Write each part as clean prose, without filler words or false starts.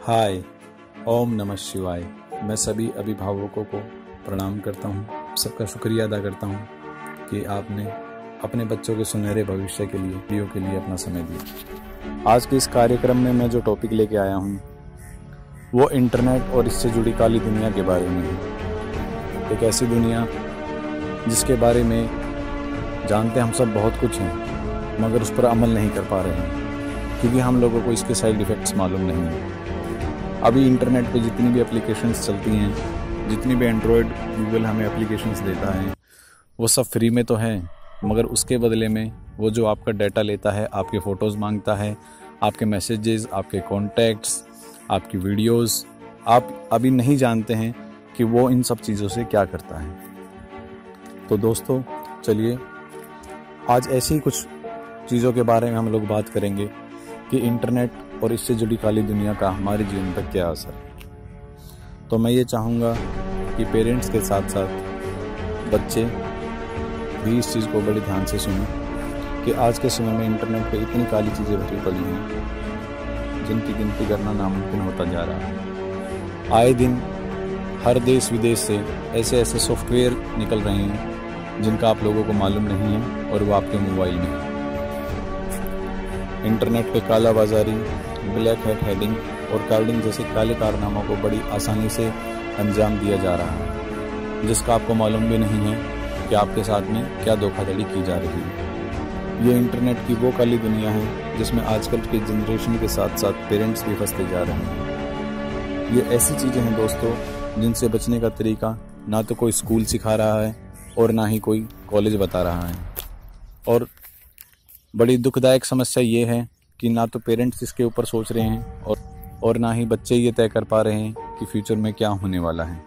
हाय, ओम नमः शिवाय। मैं सभी अभिभावकों को प्रणाम करता हूँ। सबका शुक्रिया अदा करता हूँ कि आपने अपने बच्चों के सुनहरे भविष्य के लिए वीडियो के लिए अपना समय दिया। आज के इस कार्यक्रम में मैं जो टॉपिक लेके आया हूँ वो इंटरनेट और इससे जुड़ी काली दुनिया के बारे में है। एक ऐसी दुनिया जिसके बारे में जानते हम सब बहुत कुछ हैं, मगर उस पर अमल नहीं कर पा रहे हैं क्योंकि हम लोगों को इसके साइड इफ़ेक्ट्स मालूम नहीं हैं। अभी इंटरनेट पे जितनी भी एप्लीकेशंस चलती हैं, जितनी भी एंड्रॉयड गूगल हमें एप्लीकेशंस देता है, वो सब फ्री में तो है, मगर उसके बदले में वो जो आपका डाटा लेता है, आपके फ़ोटोज़ मांगता है, आपके मैसेजेस, आपके कॉन्टैक्ट्स, आपकी वीडियोस, आप अभी नहीं जानते हैं कि वो इन सब चीज़ों से क्या करता है। तो दोस्तों चलिए आज ऐसी ही कुछ चीज़ों के बारे में हम लोग बात करेंगे कि इंटरनेट और इससे जुड़ी काली दुनिया का हमारे जीवन पर क्या असर है। तो मैं ये चाहूँगा कि पेरेंट्स के साथ साथ बच्चे भी इस चीज़ को बड़े ध्यान से सुनें कि आज के समय में इंटरनेट पे इतनी काली चीज़ें भरी पड़ी हैं जिनकी गिनती करना नामुमकिन होता जा रहा है। आए दिन हर देश विदेश से ऐसे ऐसे सॉफ्टवेयर निकल रहे हैं जिनका आप लोगों को मालूम नहीं है और वो आपके मोबाइल में है। इंटरनेट पे काला बाजारी, ब्लैक हैट हेडिंग और कार्डिंग जैसे काले कारनामों को बड़ी आसानी से अंजाम दिया जा रहा है, जिसका आपको मालूम भी नहीं है कि आपके साथ में क्या धोखाधड़ी की जा रही है। ये इंटरनेट की वो काली दुनिया है जिसमें आजकल की जनरेशन के साथ साथ पेरेंट्स भी फंसते जा रहे हैं। ये ऐसी चीज़ें हैं दोस्तों जिनसे बचने का तरीका ना तो कोई स्कूल सिखा रहा है और ना ही कोई कॉलेज बता रहा है। और बड़ी दुखदायक समस्या ये है कि ना तो पेरेंट्स इसके ऊपर सोच रहे हैं और ना ही बच्चे ये तय कर पा रहे हैं कि फ्यूचर में क्या होने वाला है।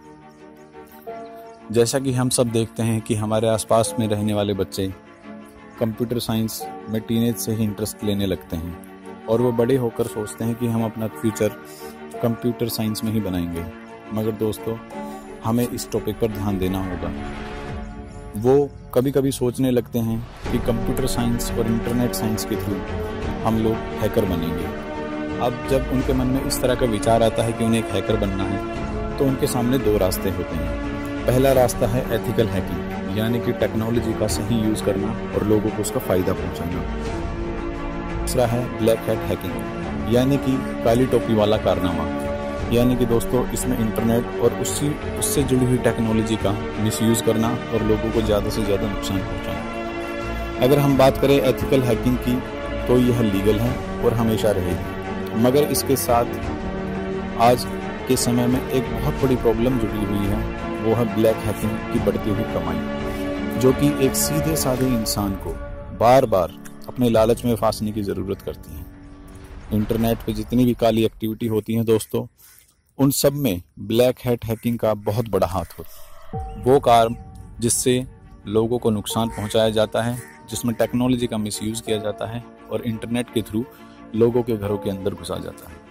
जैसा कि हम सब देखते हैं कि हमारे आसपास में रहने वाले बच्चे कंप्यूटर साइंस में टीनेज से ही इंटरेस्ट लेने लगते हैं और वो बड़े होकर सोचते हैं कि हम अपना फ्यूचर कंप्यूटर साइंस में ही बनाएंगे। मगर दोस्तों हमें इस टॉपिक पर ध्यान देना होगा। वो कभी कभी सोचने लगते हैं कि कंप्यूटर साइंस और इंटरनेट साइंस के थ्रू हम लोग हैकर बनेंगे। अब जब उनके मन में इस तरह का विचार आता है कि उन्हें एक हैकर बनना है तो उनके सामने दो रास्ते होते हैं। पहला रास्ता है एथिकल हैकिंग, यानी कि टेक्नोलॉजी का सही यूज़ करना और लोगों को उसका फ़ायदा पहुंचाना। दूसरा है ब्लैक हैट हैकिंग, यानी कि काली टोपी वाला कारनामा, यानी कि दोस्तों इसमें इंटरनेट और उससे जुड़ी हुई टेक्नोलॉजी का मिसयूज़ करना और लोगों को ज़्यादा से ज़्यादा नुकसान पहुंचाना। अगर हम बात करें एथिकल हैकिंग की तो यह लीगल है और हमेशा रहेगी, मगर इसके साथ आज के समय में एक बहुत बड़ी प्रॉब्लम जुड़ी हुई है, वो है ब्लैक हैकिंग की बढ़ती हुई कमाई, जो कि एक सीधे साधे इंसान को बार बार अपने लालच में फंसने की ज़रूरत करती है। इंटरनेट पे जितनी भी काली एक्टिविटी होती हैं दोस्तों, उन सब में ब्लैक हैट हैकिंग का बहुत बड़ा हाथ होता है। वो काम जिससे लोगों को नुकसान पहुंचाया जाता है, जिसमें टेक्नोलॉजी का मिसयूज़ किया जाता है और इंटरनेट के थ्रू लोगों के घरों के अंदर घुसा जाता है।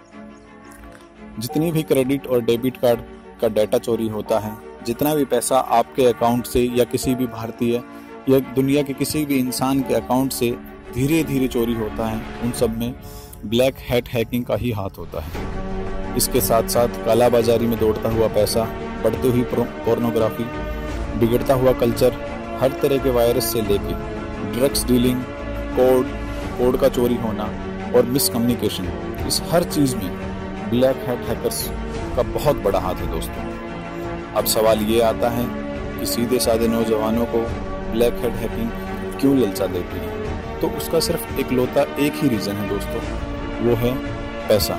जितनी भी क्रेडिट और डेबिट कार्ड का डाटा चोरी होता है, जितना भी पैसा आपके अकाउंट से या किसी भी भारतीय या दुनिया के किसी भी इंसान के अकाउंट से धीरे धीरे चोरी होता है, उन सब में ब्लैक हैट हैकिंग का ही हाथ होता है। इसके साथ साथ काला बाजारी में दौड़ता हुआ पैसा, बढ़ती हुई पोर्नोग्राफी, बिगड़ता हुआ कल्चर, हर तरह के वायरस से लेके ड्रग्स डीलिंग, कोड का चोरी होना और मिसकम्युनिकेशन, इस हर चीज़ में ब्लैक हैट हैकर्स का बहुत बड़ा हाथ है दोस्तों। अब सवाल ये आता है कि सीधे साधे नौजवानों को ब्लैक हैट हैकिंग क्यों ललचा देती है? तो उसका सिर्फ इकलौता एक ही रीज़न है दोस्तों, वो है पैसा।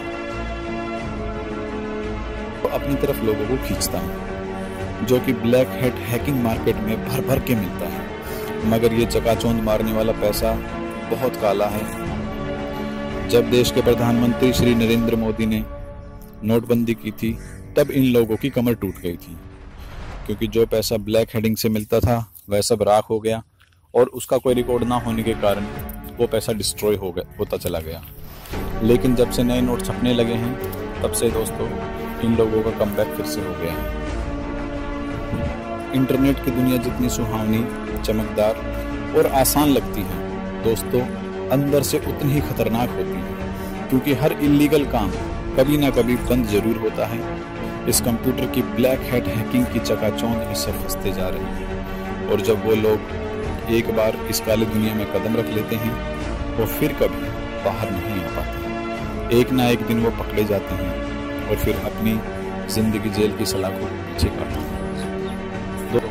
तो अपनी तरफ लोगों को खींचता है, जो कि ब्लैक हैट हैकिंग मार्केट में भर भर के मिलता है। मगर ये चकाचौंध मारने वाला पैसा बहुत काला है। जब देश के प्रधानमंत्री श्री नरेंद्र मोदी ने नोटबंदी की थी, तब इन लोगों की कमर टूट गई थी, क्योंकि जो पैसा ब्लैक हेडिंग से मिलता था वह सब राख हो गया और उसका कोई रिकॉर्ड ना होने के कारण वो पैसा डिस्ट्रॉय होता चला गया। लेकिन जब से नए नोट छपने लगे हैं, तब से दोस्तों इन लोगों का कमबैक फिर से हो गया है। इंटरनेट की दुनिया जितनी सुहावनी, चमकदार और आसान लगती है दोस्तों, अंदर से उतनी ही खतरनाक होती है, क्योंकि हर इलीगल काम कभी ना कभी बंद जरूर होता है। इस कंप्यूटर की ब्लैक हैट हैकिंग की चकाचौंध इससे फंसते जा रहे हैं, और जब वो लोग एक बार इस काली दुनिया में कदम रख लेते हैं वो फिर कभी बाहर नहीं आ पाते। एक ना एक दिन वो पकड़े जाते हैं और फिर अपनी जिंदगी जेल की सलाखों के पीछे काटते हैं। तो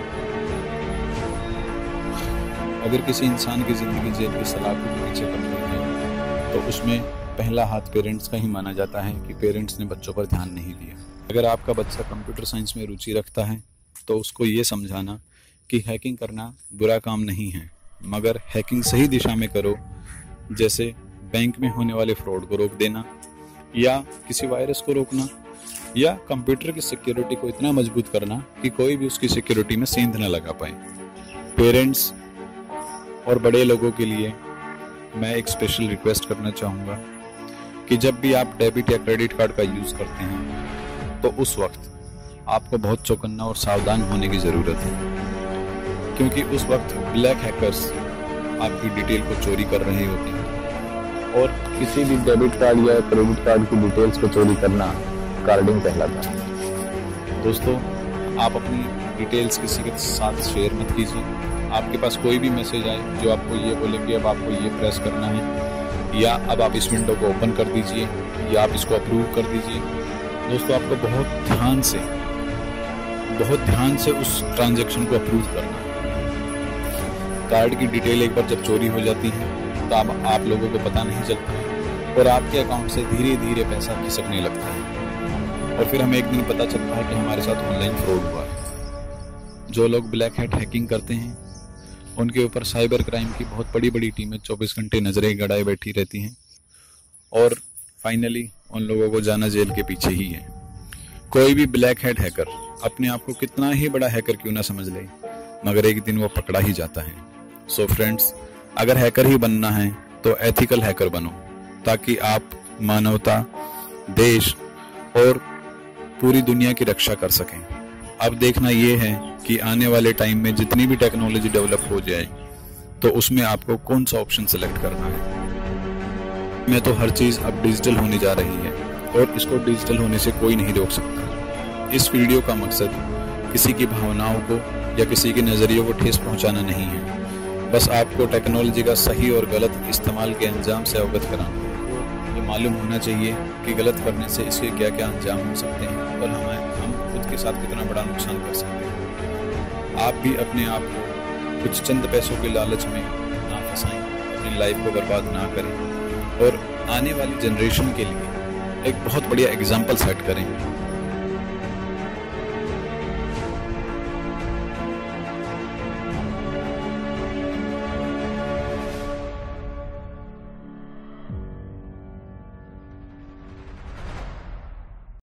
अगर किसी इंसान की जिंदगी जेल की सलाखों के पीछे कट रही है तो उसमें पहला हाथ पेरेंट्स का ही माना जाता है कि पेरेंट्स ने बच्चों पर ध्यान नहीं दिया। अगर आपका बच्चा कंप्यूटर साइंस में रुचि रखता है तो उसको ये समझाना कि हैकिंग करना बुरा काम नहीं है, मगर हैकिंग सही दिशा में करो, जैसे बैंक में होने वाले फ्रॉड को रोक देना, या किसी वायरस को रोकना, या कंप्यूटर की सिक्योरिटी को इतना मजबूत करना कि कोई भी उसकी सिक्योरिटी में सेंध न लगा पाए। पेरेंट्स और बड़े लोगों के लिए मैं एक स्पेशल रिक्वेस्ट करना चाहूँगा कि जब भी आप डेबिट या क्रेडिट कार्ड का यूज़ करते हैं तो उस वक्त आपको बहुत चौकन्ना और सावधान होने की ज़रूरत है, क्योंकि उस वक्त ब्लैक हैकर्स आपकी डिटेल को चोरी कर रहे होते हैं, और किसी भी डेबिट कार्ड या क्रेडिट कार्ड की डिटेल्स को चोरी करना कार्डिंग कहलाता है। दोस्तों, आप अपनी डिटेल्स किसी के साथ शेयर मत कीजिए। आपके पास कोई भी मैसेज आए जो आपको ये बोले कि अब आपको ये प्रेस करना है, या अब आप इस विंडो को ओपन कर दीजिए, या आप इसको अप्रूव कर दीजिए, दोस्तों आपको बहुत ध्यान से उस ट्रांजैक्शन को अप्रूव करना है। कार्ड की डिटेल एक बार जब चोरी हो जाती है तो अब आप लोगों को पता नहीं चलता है और आपके अकाउंट से धीरे धीरे पैसा खिसकने लगता है, और फिर हमें एक दिन पता चलता है कि हमारे साथ ऑनलाइन फ्रॉड हुआ है। जो लोग ब्लैक हैट हैकिंग करते हैं उनके ऊपर साइबर क्राइम की बहुत बड़ी बड़ी टीमें 24 घंटे नजरें गड़ाए बैठी रहती हैं, और फाइनली उन लोगों को जाना जेल के पीछे ही है। कोई भी ब्लैक हैट हैकर अपने आप को कितना ही बड़ा हैकर क्यों ना समझ ले, मगर एक दिन वो पकड़ा ही जाता है। सो फ्रेंड्स, अगर हैकर ही बनना है तो एथिकल हैकर बनो, ताकि आप मानवता, देश और पूरी दुनिया की रक्षा कर सकें। अब देखना ये है कि आने वाले टाइम में जितनी भी टेक्नोलॉजी डेवलप हो जाए तो उसमें आपको कौन सा ऑप्शन सेलेक्ट करना है। में तो हर चीज अब डिजिटल होने जा रही है और इसको डिजिटल होने से कोई नहीं रोक सकता। इस वीडियो का मकसद किसी की भावनाओं को या किसी के नजरियों को ठेस पहुंचाना नहीं है, बस आपको टेक्नोलॉजी का सही और गलत इस्तेमाल के अंजाम से अवगत कराना। ये मालूम होना चाहिए कि गलत करने से इसके क्या क्या अंजाम हो सकते हैं और हम खुद के साथ कितना बड़ा नुकसान कर सकते हैं। आप भी अपने आप को कुछ चंद पैसों के लालच में ना फंसाएं, अपनी लाइफ को बर्बाद ना करें, और आने वाली जनरेशन के लिए एक बहुत बढ़िया एग्जाम्पल सेट करें